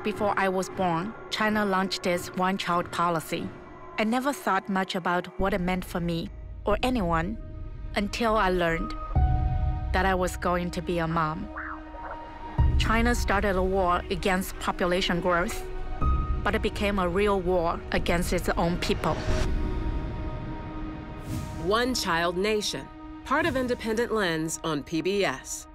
before I was born, China launched its one-child policy. I never thought much about what it meant for me or anyone until I learned that I was going to be a mom. China started a war against population growth, but it became a real war against its own people. One Child Nation, part of Independent Lens on PBS.